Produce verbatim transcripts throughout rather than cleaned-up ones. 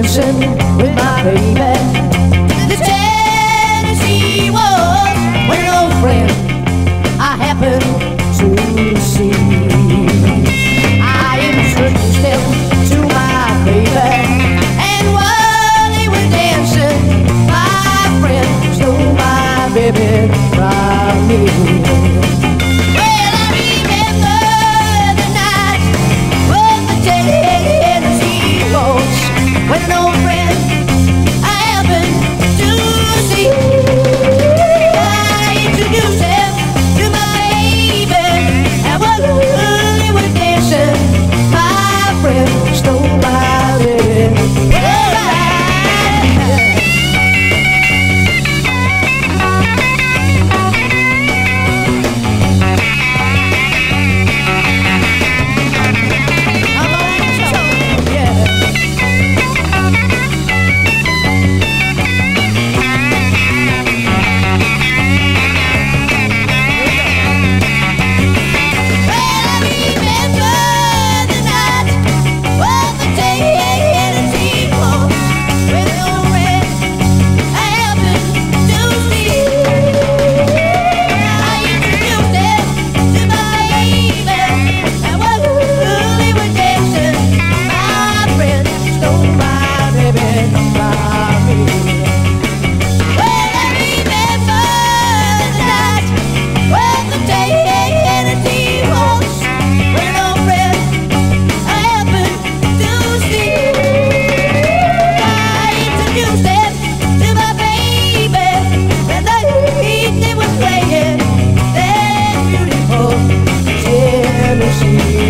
dancing with my baby. The Tennessee was when an old friend I happened to see. I introduced him to my baby, and while they were dancing, my friend stole my baby from me. Well, I remember the night of the Tennessee Waltz when an old friend I happened to see. I introduced him to my baby, and while they were dancing, my friend stole my baby.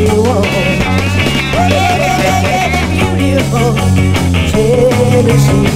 Tennessee.